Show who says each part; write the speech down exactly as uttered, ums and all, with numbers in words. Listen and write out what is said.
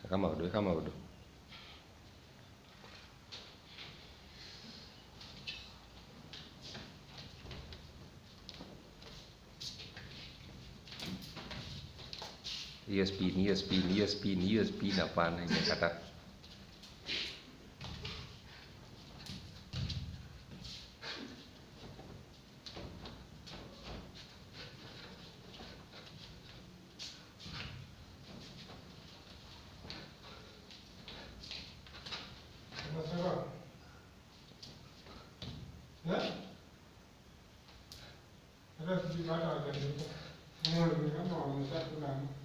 Speaker 1: Kau mở được, kau mở được. E S P, E S P, E S P, E S P apa nih kata?
Speaker 2: Terus di mana ada itu? Mau di mana? Mau di sana.